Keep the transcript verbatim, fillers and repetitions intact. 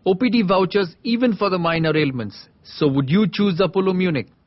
O P D vouchers even for the minor ailments. So would you choose Apollo Munich?